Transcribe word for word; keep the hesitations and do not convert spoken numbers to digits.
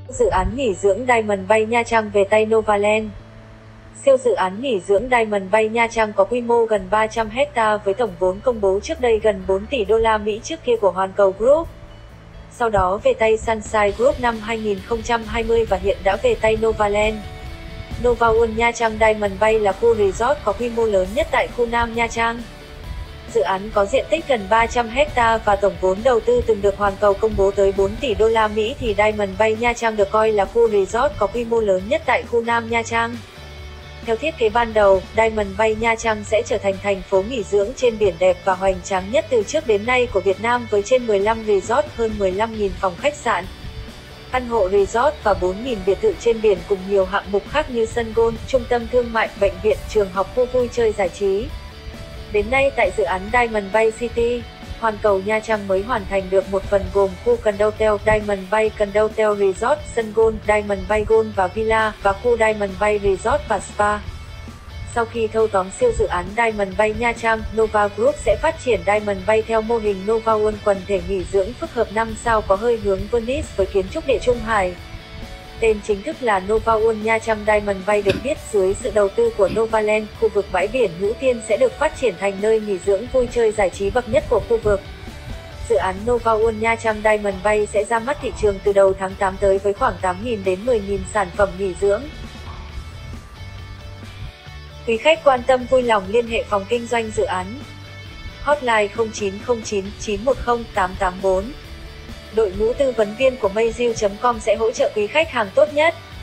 Dự án nghỉ dưỡng Diamond Bay Nha Trang về tay Novaland. Siêu dự án nghỉ dưỡng Diamond Bay Nha Trang có quy mô gần ba trăm héc ta với tổng vốn công bố trước đây gần bốn tỷ đô la Mỹ trước kia của Hoàn Cầu Group. Sau đó về tay Sunshine Group năm hai nghìn không trăm hai mươi và hiện đã về tay Novaland. Nova World Nha Trang Diamond Bay là khu resort có quy mô lớn nhất tại khu Nam Nha Trang. Dự án có diện tích gần ba trăm héc ta và tổng vốn đầu tư từng được Hoàn Cầu công bố tới bốn tỷ đô la Mỹ thì Diamond Bay Nha Trang được coi là khu resort có quy mô lớn nhất tại khu Nam Nha Trang. Theo thiết kế ban đầu, Diamond Bay Nha Trang sẽ trở thành thành phố nghỉ dưỡng trên biển đẹp và hoành tráng nhất từ trước đến nay của Việt Nam với trên mười lăm resort, hơn mười lăm nghìn phòng khách sạn, căn hộ resort và bốn nghìn biệt thự trên biển cùng nhiều hạng mục khác như sân golf, trung tâm thương mại, bệnh viện, trường học, khu vui chơi giải trí. Đến nay tại dự án Diamond Bay City, Hoàn Cầu Nha Trang mới hoàn thành được một phần gồm khu Condotel Diamond Bay Condotel Resort, sân golf Diamond Bay Golf và Villa và khu Diamond Bay Resort và Spa. Sau khi thâu tóm siêu dự án Diamond Bay Nha Trang, Nova Group sẽ phát triển Diamond Bay theo mô hình Nova World quần thể nghỉ dưỡng phức hợp năm sao có hơi hướng Venice với kiến trúc Địa Trung Hải. Tên chính thức là Nova World Nha Trang Diamond Bay được biết dưới sự đầu tư của Novaland, khu vực bãi biển Ngũ Tiên sẽ được phát triển thành nơi nghỉ dưỡng vui chơi giải trí bậc nhất của khu vực. Dự án Nova World Nha Trang Diamond Bay sẽ ra mắt thị trường từ đầu tháng tám tới với khoảng tám nghìn đến mười nghìn sản phẩm nghỉ dưỡng. Quý khách quan tâm vui lòng liên hệ phòng kinh doanh dự án. Hotline không chín không chín chín một không tám tám bốn. Đội ngũ tư vấn viên của Mayzil chấm com sẽ hỗ trợ quý khách hàng tốt nhất.